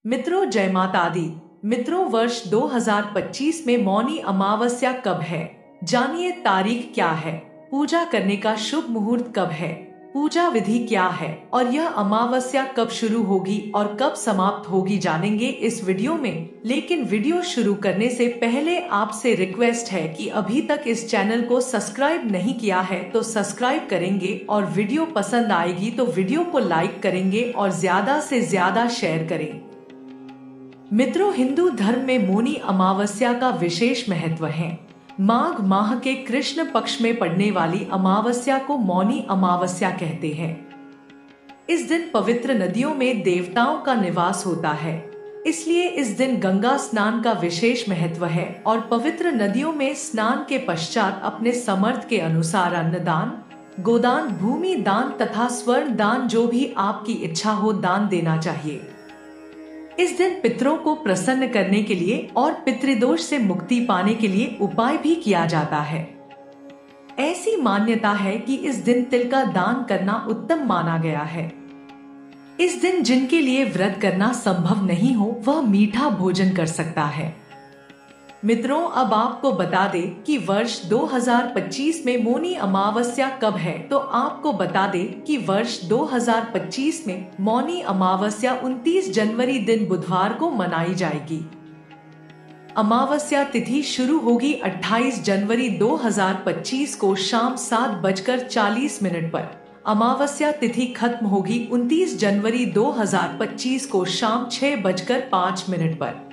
मित्रों, जय माता दी। मित्रों, वर्ष 2025 में मौनी अमावस्या कब है? जानिए तारीख क्या है, पूजा करने का शुभ मुहूर्त कब है, पूजा विधि क्या है और यह अमावस्या कब शुरू होगी और कब समाप्त होगी, जानेंगे इस वीडियो में। लेकिन वीडियो शुरू करने से पहले आपसे रिक्वेस्ट है कि अभी तक इस चैनल को सब्सक्राइब नहीं किया है तो सब्सक्राइब करेंगे और वीडियो पसंद आएगी तो वीडियो को लाइक करेंगे और ज्यादा से ज्यादा शेयर करें। मित्रों, हिंदू धर्म में मौनी अमावस्या का विशेष महत्व है। माघ माह के कृष्ण पक्ष में पड़ने वाली अमावस्या को मौनी अमावस्या कहते हैं। इस दिन पवित्र नदियों में देवताओं का निवास होता है, इसलिए इस दिन गंगा स्नान का विशेष महत्व है और पवित्र नदियों में स्नान के पश्चात अपने समर्थ के अनुसार अन्नदान, गोदान, भूमि दान तथा स्वर्ण दान, जो भी आपकी इच्छा हो, दान देना चाहिए। इस दिन पितरों को प्रसन्न करने के लिए और पितृदोष से मुक्ति पाने के लिए उपाय भी किया जाता है। ऐसी मान्यता है कि इस दिन तिल का दान करना उत्तम माना गया है। इस दिन जिनके लिए व्रत करना संभव नहीं हो वह मीठा भोजन कर सकता है। मित्रों, अब आपको बता दें कि वर्ष 2025 में मौनी अमावस्या कब है, तो आपको बता दें कि वर्ष 2025 में मौनी अमावस्या 29 जनवरी दिन बुधवार को मनाई जाएगी। अमावस्या तिथि शुरू होगी 28 जनवरी 2025 को शाम 7:40 पर। अमावस्या तिथि खत्म होगी 29 जनवरी 2025 को शाम 6:05 पर।